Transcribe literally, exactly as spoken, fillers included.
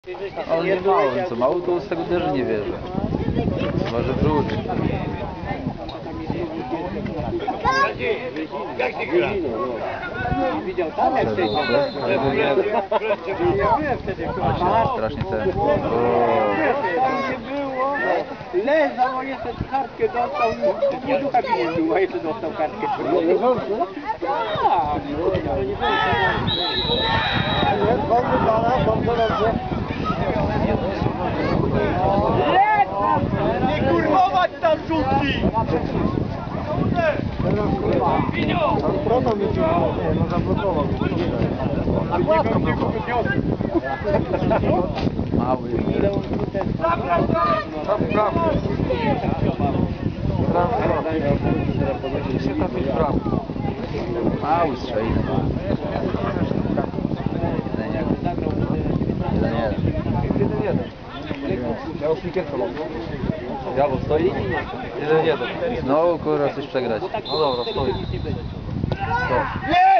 On nie mało, co mało to z tego też nie wierzę. Może wróci. Jak się gra? Widział tam jak się Strasznie ten. tam nie było. Leżał, a jeszcze kartkę dostał. Nie ducha pieniędzy, a jeszcze dostał kartkę. Nie wolno? Tak. Bardzo dana, bardzo dobrze. Nie kurwować tam rzutki! Protą mnie ciągnął, no zablokował. A gładko było. Mały. Prawo, prawo. Mały strzeli. Jeden jeden. jeden jeden. Ja już nie kierowam. Brawo, stoi? jeden jeden. Znowu kurwa coś przegrać. No dobra, stoi. Nie!